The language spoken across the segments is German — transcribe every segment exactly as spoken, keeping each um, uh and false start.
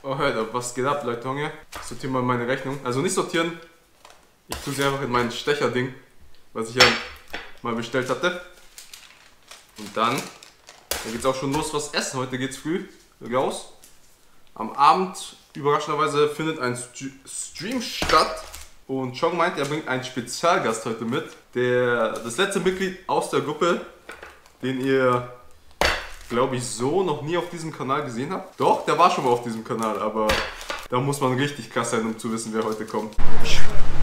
Oh, Alter, was geht ab, Leute, Hunger? Ich sortiere mal meine Rechnung. Also nicht sortieren. Ich tue sie einfach in mein Stecherding, was ich ja mal bestellt hatte. Und dann, dann geht es auch schon los, was essen. Heute geht's früh raus. Am Abend, überraschenderweise, findet ein Stream statt. Und Chong meint, er bringt einen Spezialgast heute mit. Der, das letzte Mitglied aus der Gruppe, den ihr, glaube ich, so noch nie auf diesem Kanal gesehen habt. Doch, der war schon mal auf diesem Kanal, aber da muss man richtig krass sein, um zu wissen, wer heute kommt. Ich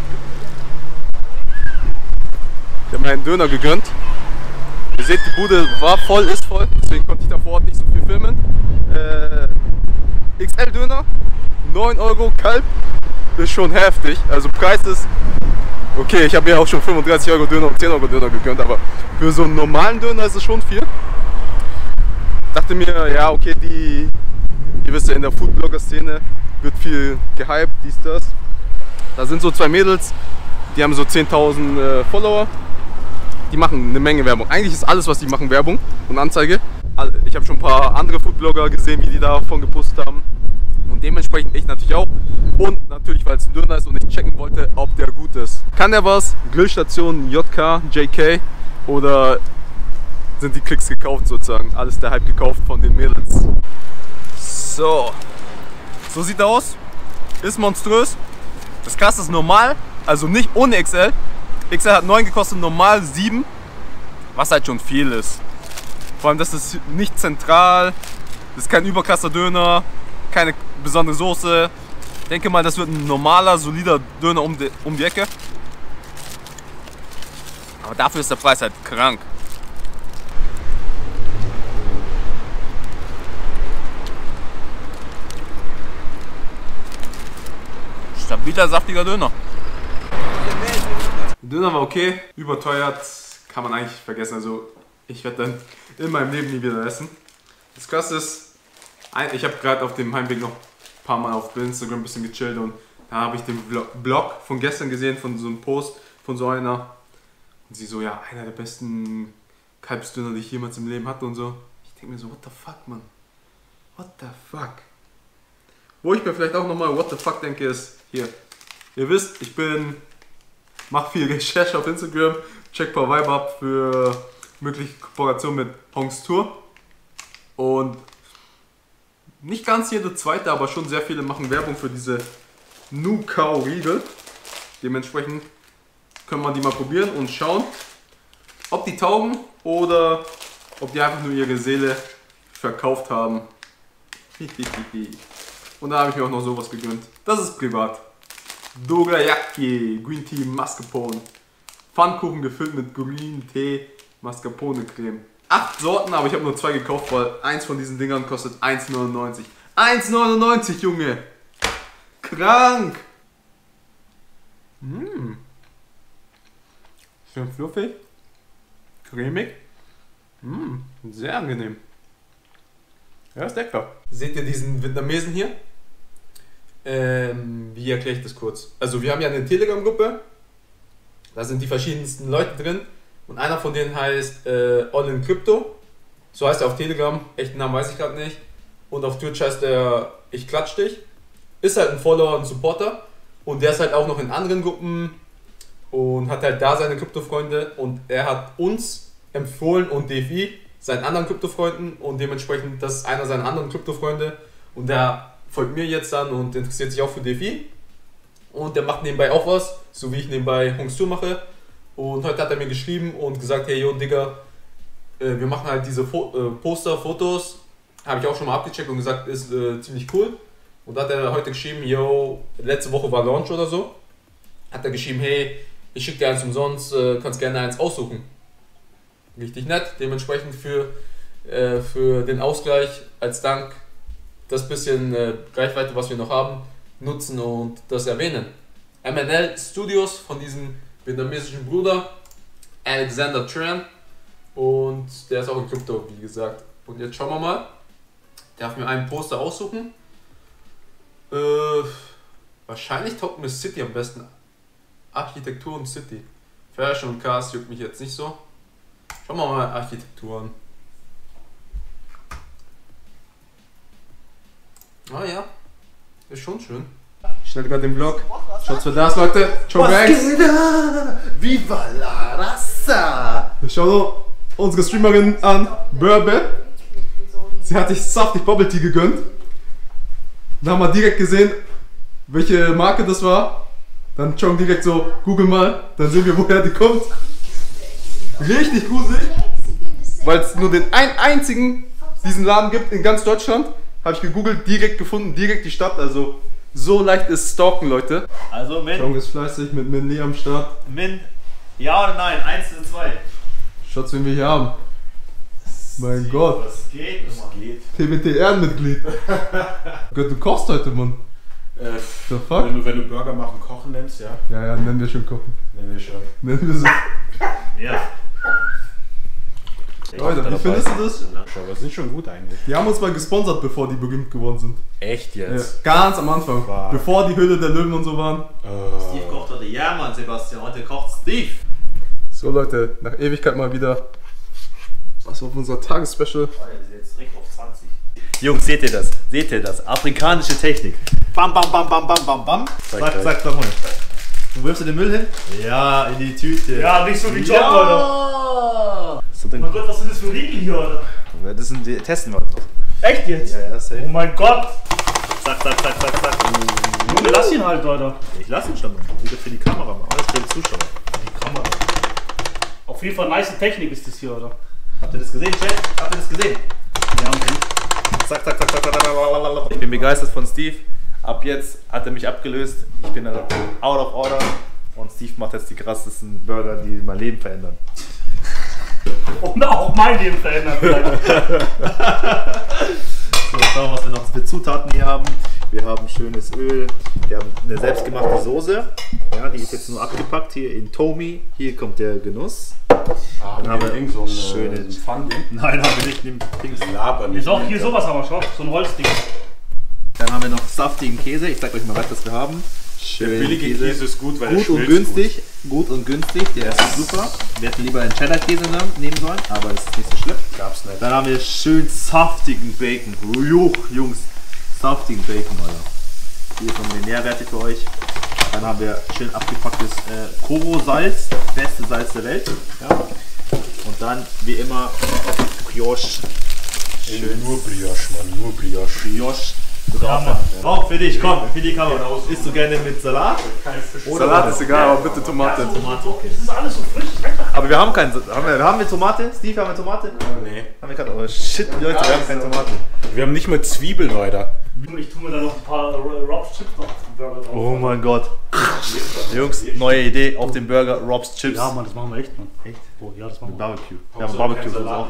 habe mir einen Döner gegönnt. Ihr seht, die Bude war voll, ist voll, deswegen konnte ich da vor Ort nicht so viel filmen. Äh, X L-Döner, neun Euro, Kalb, ist schon heftig. Also Preis ist, okay, ich habe mir auch schon fünfunddreißig Euro Döner und zehn Euro Döner gegönnt, aber für so einen normalen Döner ist es schon viel. Dachte mir, ja okay, die, ihr wisst ja, in der Foodblogger-Szene wird viel gehypt, dies, das. Da sind so zwei Mädels, die haben so zehntausend äh, Follower. Die machen eine Menge Werbung. Eigentlich ist alles, was die machen, Werbung und Anzeige. Ich habe schon ein paar andere Foodblogger gesehen, wie die davon gepostet haben. Und dementsprechend ich natürlich auch. Und natürlich, weil es ein Döner ist und ich checken wollte, ob der gut ist. Kann der was? Grillstation J K, J K oder sind die Klicks gekauft sozusagen? Alles der Hype gekauft von den Mädels. So. So sieht er aus. Ist monströs. Das Krasse ist normal, also nicht ohne X L. X L hat neun gekostet, normal sieben, was halt schon viel ist. Vor allem, das ist nicht zentral, das ist kein überkrasser Döner, keine besondere Soße. Ich denke mal, das wird ein normaler, solider Döner um die, um die Ecke. Aber dafür ist der Preis halt krank. Stabiler, saftiger Döner. Der Döner war okay, überteuert, kann man eigentlich vergessen. Also ich werde dann in meinem Leben nie wieder essen. Das Krasse ist, ich habe gerade auf dem Heimweg noch ein paar Mal auf Instagram ein bisschen gechillt und da habe ich den Blog von gestern gesehen, von so einem Post von so einer. Und sie so, ja, einer der besten Kalbsdöner, die ich jemals im Leben hatte und so. Ich denke mir so, what the fuck, Mann? What the fuck? Wo ich mir vielleicht auch nochmal what the fuck denke ist, hier. Ihr wisst, ich bin... Mach viel Recherche auf Instagram, check ein paar Vibe ab für mögliche Kooperation mit Hongs Tour. Und nicht ganz jede zweite, aber schon sehr viele machen Werbung für diese New Cow Riegel. Dementsprechend können wir die mal probieren und schauen, ob die taugen oder ob die einfach nur ihre Seele verkauft haben. Und da habe ich mir auch noch sowas gegönnt. Das ist privat. Dorayaki, Green Tea Mascarpone. Pfannkuchen gefüllt mit Green Tea Mascarpone Creme. Acht Sorten, aber ich habe nur zwei gekauft, weil eins von diesen Dingern kostet eins neunundneunzig. eins neunundneunzig, Junge! Krank! Mmh. Schön fluffig. Cremig. Mmh. Sehr angenehm. Ja, ist lecker. Seht ihr diesen Vietnamesen hier? Ähm, wie erkläre ich das kurz? Also wir haben ja eine Telegram-Gruppe, da sind die verschiedensten Leute drin und einer von denen heißt äh, All in Crypto, so heißt er auf Telegram, echten Namen weiß ich gerade nicht, und auf Twitch heißt er Ich klatsch dich, ist halt ein Follower und Supporter und der ist halt auch noch in anderen Gruppen und hat halt da seine Krypto-Freunde und er hat uns empfohlen und D F I seinen anderen Krypto-Freunden und dementsprechend das ist einer seiner anderen Krypto-Freunde und der folgt mir jetzt dann und interessiert sich auch für D F I. Und der macht nebenbei auch was, so wie ich nebenbei Hongs Tour mache. Und heute hat er mir geschrieben und gesagt, hey yo Digga, äh, wir machen halt diese Fo äh, Poster, Fotos. Habe ich auch schon mal abgecheckt und gesagt, ist äh, ziemlich cool. Und da hat er heute geschrieben, yo, letzte Woche war Launch oder so. Hat er geschrieben, hey, ich schicke dir eins umsonst, äh, kannst gerne eins aussuchen. Richtig nett, dementsprechend für, äh, für den Ausgleich als Dank das bisschen äh, Reichweite, was wir noch haben, nutzen und das erwähnen. M N L Studios von diesem vietnamesischen Bruder, Alexander Tran, und der ist auch in Krypto, wie gesagt. Und jetzt schauen wir mal, der darf mir einen Poster aussuchen. Äh, wahrscheinlich taugt mir City am besten. Architektur und City. Fashion und Cars juckt mich jetzt nicht so. Schauen wir mal Architektur an. Ah ja, Ist schon schön. Ich stelle gerade den Vlog. Schaut für das, Leute. Joe Banks. Viva la raza! Ich schau so unsere Streamerin an, Burbe. Sie hat sich saftig Bubble Tea gegönnt. Dann haben wir direkt gesehen, welche Marke das war. Dann schon direkt so, google mal, dann sehen wir, woher die kommt. Richtig gruselig, weil es nur den ein einzigen diesen Laden gibt in ganz Deutschland. Habe ich gegoogelt, direkt gefunden, direkt die Stadt. Also so leicht ist Stalken, Leute. Also Min. Jong ist fleißig mit Min Lee am Start. Min, ja oder nein? Eins oder zwei? Schaut's, wen wir hier haben. Mein Gott. Was geht? Was geht? T B T-Ehrenmitglied. Gott, du kochst heute, Mann. Äh, The fuck? wenn, du, wenn du Burger machen, kochen nennst, ja? Ja, ja, nennen wir schon kochen. Nennen wir schon. Nennen wir so. Ja. Leute, wie findest du das? Aber sind schon gut eigentlich. Die haben uns mal gesponsert, bevor die berühmt geworden sind. Echt Ja, jetzt? ganz am Anfang. Wow. Bevor die Höhle der Löwen und so waren. Steve kocht heute. Ja, Mann, Sebastian, heute kocht Steve. So, Leute, nach Ewigkeit mal wieder. Was auf unser Tagesspecial? Jetzt direkt auf zwanzig. Jungs, seht ihr das? Seht ihr das? Afrikanische Technik. Bam, bam, bam, bam, bam, bam, bam. Zack, zack, zack, mal. Wo wirfst du den Müll hin? Ja, in die Tüte. Ja, nicht so wie John, ja. Alter. Mein Gott, was sind das für Riegel hier, Alter? Das sind die, testen wir noch. Echt jetzt? Ja, ja, safe. Oh mein Gott. Zack, zack, zack, zack, zack. Junge, lass ihn halt, Alter. Ich lass ihn schon. Wieder für die Kamera, Mann. Alles für die Zuschauer. Die Kamera. Auf jeden Fall nice Technik ist das hier, Alter. Habt ihr das gesehen, Chat? Habt ihr das gesehen? Ja, und Zack, zack, zack, zack, zack, zack. Ich bin begeistert von Steve. Ab jetzt hat er mich abgelöst. Ich bin out of order. Und Steve macht jetzt die krassesten Burger, die mein Leben verändern. Und auch mein Leben verändert vielleicht. So, schauen wir, was wir noch für Zutaten hier haben. Wir haben schönes Öl. Wir haben eine selbstgemachte Soße. Ja, die ist jetzt nur abgepackt hier in Tomi. Hier kommt der Genuss. Ah, Dann haben wir irgend so ein schöne- Pfandding. Nein, haben wir nicht. Nimm Dings. Laber nicht. Doch, hier sowas haben wir schon. So ein Holzding. Dann haben wir noch saftigen Käse. Ich zeig euch mal, was wir haben. Der Schön billige Käse ist gut, weil Gut der und schmilzt günstig, gut. und günstig, der ist super. Wir hätten lieber einen Cheddar-Käse nehmen sollen, aber das ist nicht so schlimm. Gut. Gab's nicht. Dann haben wir schön saftigen Bacon. Juch, Jungs, saftigen Bacon, Alter. Hier kommen die Nährwerte für euch. Dann haben wir schön abgepacktes äh, Koro-Salz, beste Salz der Welt. Ja. Und dann, wie immer, Brioche. Schön. Nur Brioche, Mann, nur Brioche. Brioche. Auch für dich, komm, für die Kamera. Isst du gerne mit Salat? Salat ist egal, aber bitte Tomate. Tomate, okay. Das ist alles so frisch. Aber wir haben keinen. Haben wir, haben wir Tomate? Steve, haben wir Tomate? Nee. Haben wir gerade. Oh shit, Leute, wir haben keine Tomate. Wir haben nicht mal Zwiebeln, Leute. Ich tue mir da noch ein paar Rob's Chips noch auf den Burger drauf. Oh mein Gott. Jungs, neue Idee auf dem Burger, Rob's Chips. Ja, Mann, das machen wir echt, Mann. Echt? Oh, ja, das machen Mit wir. Barbecue. Wir haben Barbecue für uns auch.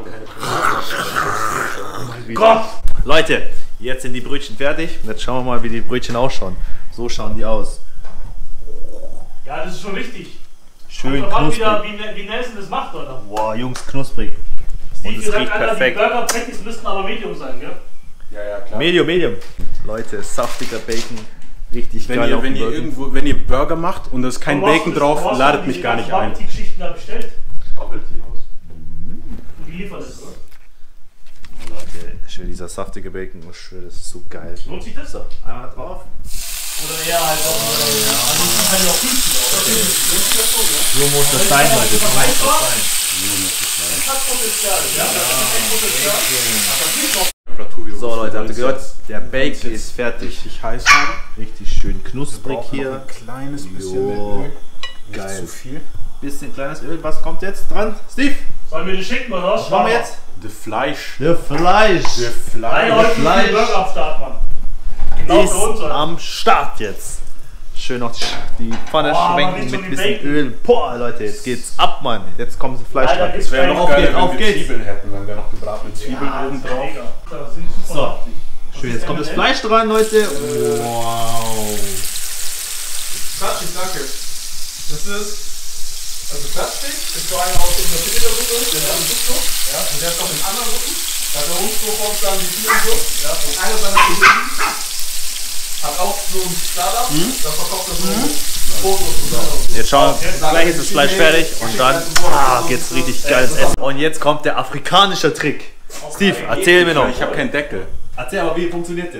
Gott! Leute, jetzt sind die Brötchen fertig. Und jetzt schauen wir mal, wie die Brötchen ausschauen. So schauen die aus. Ja, das ist schon richtig. Schön Kommt drauf an, wie, knusprig. der- wie, wie Nelson das macht, oder? Boah, Jungs, knusprig. Steve, es gesagt, riecht Alter, perfekt. die Burger Patties müssten aber Medium sein, gell? Ja, ja, klar. Medium, Medium. Leute, saftiger Bacon. Richtig Wenn geil ihr, auf wenn dem ihr Burger. irgendwo, wenn ihr Burger macht und da ist kein Warum hast Bacon du das- warum drauf, hast du ladet die mich gar ganzen nicht ein. Barbecue-Geschichten da bestellt? Doppeltee aus. Und die liefern das, oder? Leute, ich will dieser saftige Bacon. Ich schwöre, das ist so geil. Lohnt sich das? So, einmal drauf. Oder eher halt auch. Also, das kann ja auch fünfzig Euro. So muss das sein, Leute. So muss das sein. Das hat Potenzial. Ja, das hat echt Potenzial. Aber das ist noch. So Leute, habt ihr gehört? Der Bacon ist fertig. Richtig heiß haben. Richtig schön knusprig Braucht noch hier. ein kleines bisschen Jo. mehr Öl. Nicht Geil. zu viel. Bisschen kleines Öl. Was kommt jetzt dran? Steve, Sollen wir die schicken oder was? was machen wir jetzt? Das Fleisch. Der Fleisch Der Nein, Fleisch. heute ist Fleisch. die Burger am Start, Mann. Genau ist für uns, oder? am Start jetzt. Schön noch die, die Pfanne Oh, man schwenken riecht schon mit die bisschen Bacon. Öl. Boah, Leute, jetzt geht's ab, Mann. Jetzt kommt das Fleisch Leider rein. gibt's Wäre noch Auf geiler, geht's, wenn auf wir geht's. Zwiebeln hätten, wenn wir noch gebratene Zwiebeln Ja, oben das ist drauf. mega. Da sind super So. saftig. Was Schön, ist jetzt kommt das denn Fleisch dran, Leute. Wow. Klatschig, danke. Das ist, also Klatschig ist so einer aus unserer Telegram-Gruppe, der ist am Rückzug, ja, und der ist noch in anderen Gruppen. Da hat der Hund so vorgeschlagen, wie viel und so, ja, und einer seiner Kollegen hat auch so ein Startup, da verkauft er so Fotos und so. Jetzt schauen wir, gleich ist das Fleisch fertig und dann ah, geht's richtig geiles Essen. Und jetzt kommt der afrikanische Trick. Steve, erzähl mir noch. Ich habe keinen Deckel. Erzähl aber, wie funktioniert der?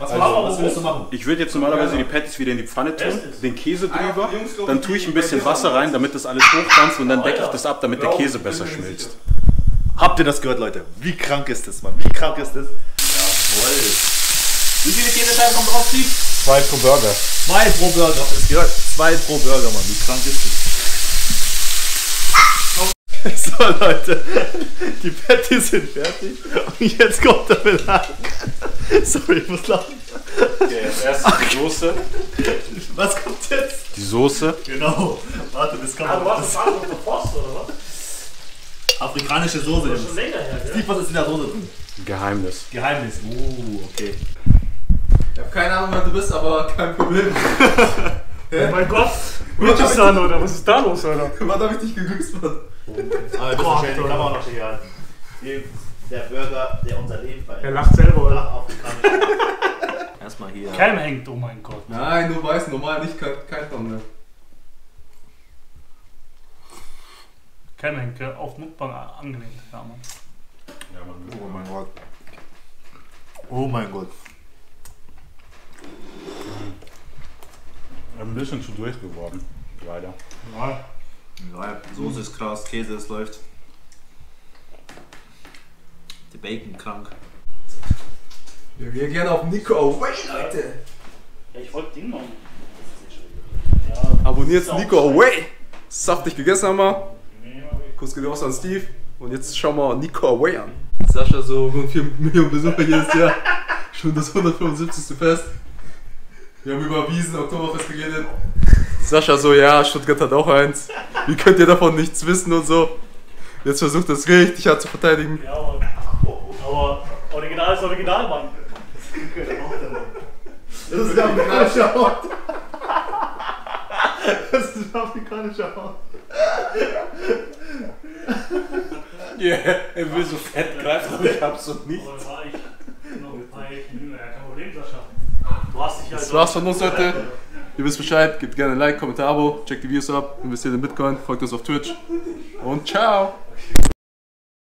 Was, Also, machen wir, Was willst du machen? Ich würde jetzt normalerweise die Patties wieder in die Pfanne tun, Bestes. den Käse drüber, Ah, Jungs, glaub dann ich, tue ich ein die bisschen bei dir Wasser waren. rein, damit das alles hochtanzt und dann decke ich das ab, damit der Käse besser schmilzt. Habt ihr das gehört, Leute? Wie krank ist das, Mann? Wie krank ist das? Jawohl. Wie viele Käsescheiben kommt drauf, Steve? Zwei pro Burger. Zwei pro Burger. Habt ihr das gehört? Zwei pro Burger, Mann. Wie krank ist das? So, Leute. Die Patties sind fertig. Und jetzt kommt der Belag. Sorry, ich muss lachen. Okay, als erstes die Soße. Was kommt jetzt? Die Soße. Genau. Warte, das kann Ah, du man. warst Das im Bahnhof für Post, oder was? afrikanische Soße, Das ist Jungs. schon länger her, gell? Steve, was ist in der Soße drin? Geheimnis. Geheimnis. Oh, okay. Ich habe keine Ahnung, wer du bist, aber kein Problem. Oh mein Gott! Kurdistan, oder? Was ist da los, Alter? Wann habe ich dich gegrüßt, Mann? Aber Gott, schön, die Alter. Kamera noch hier halten. Der Burger, der unser Leben Er verändert. lacht selber, oder? Afrikanisch. Erstmal hier. Cam hängt, oh mein Gott. Nein, du weißt normal nicht, kein, kein Ton mehr. Cam hängt, gell? Auf Mukbang angelehnt. Ja, Mann. Oh mein Gott. Oh mein Gott. Ein bisschen zu durch geworden. Leider. Ja. Ja, Soße ist krass, Käse, es läuft. Der Bacon krank. Wir gehen gerne auf Nico Away, Leute. Ich wollte Ding machen. Abonniert Nico Away. Saftig gegessen haben wir. Kuss geht raus an Steve. Und jetzt schauen wir Nico Away an. Sascha, so rund vier Millionen Besucher jedes Jahr. Schon das hundertfünfundsiebzigste Fest. Wir haben über Wiesen, Oktoberfest geredet. Sascha so, ja, Stuttgart hat auch eins. Wie könnt ihr davon nichts wissen und so. Jetzt versucht das richtig hart zu verteidigen. Ja, Mann. Aber Original ist Original, Mann. Das ist ein afrikanischer Hund. Das ist ein afrikanischer Hund. Yeah, er will so fett greifen, aber ich hab's so nicht. Aber war ich noch ein paar Jährchen jünger. Ja, kein Problem, Sascha. Du hast dich halt. Das war's von uns, Leute. Ihr wisst Bescheid, gebt gerne ein Like, Kommentar, Abo, checkt die Videos ab, investiert in Bitcoin, folgt uns auf Twitch und ciao!